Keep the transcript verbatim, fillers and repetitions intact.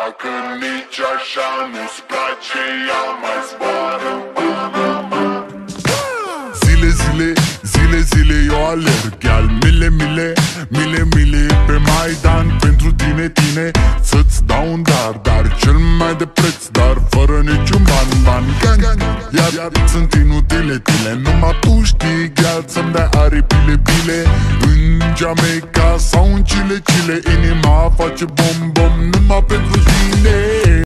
Dacă nici așa nu-ți place, ia mai zboară în Panama. Zile, zile, zile, zile eu alerg, iar mile, mile, mile, mile pe Maidan pentru tine, tine. Să-ți dau un dar, dar cel mai de preț, dar fără niciun ban, ban, gang, gang. Iar, iar sunt inutile, tile, numai tu știi, gheal, să-mi dai aripile, bile. În Jamaica sau în Chile, Chile, inima face bom, bom, numai pentru tine.